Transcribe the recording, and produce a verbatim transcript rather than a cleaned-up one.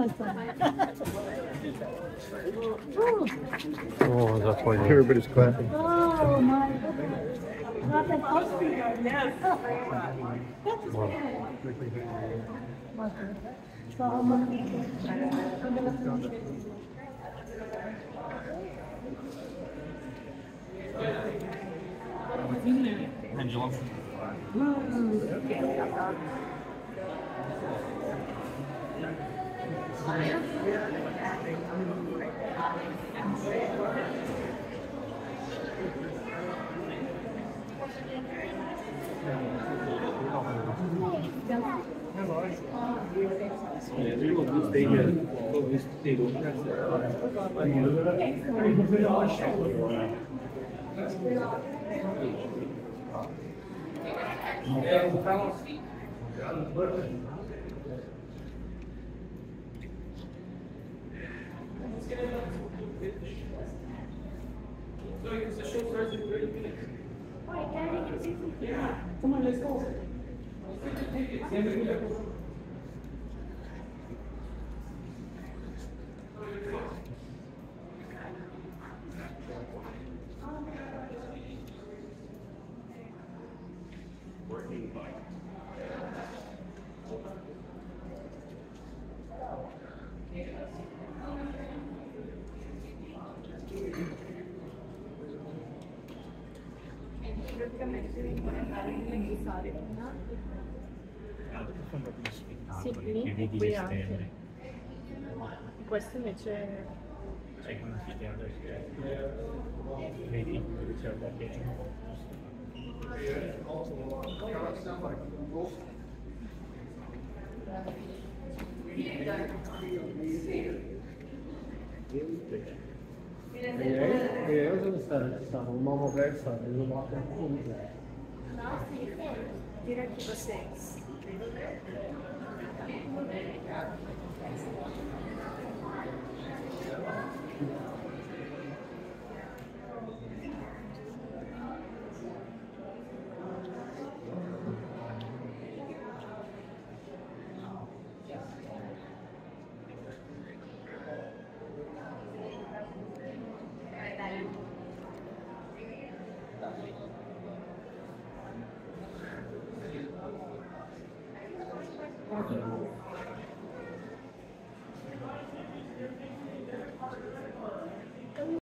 Oh, já foi. Everybody's clapping. Oh my goodness. Not that close. Yes. Angela. Eu gostei, eu gostei. Come on, let's go. Sì, qui, qui anche. Questo invece Sai come si chiama perché vedi c'è un po' E io sono stato, stavo un uomo perso, ho fatto un punto. direi tipo seis.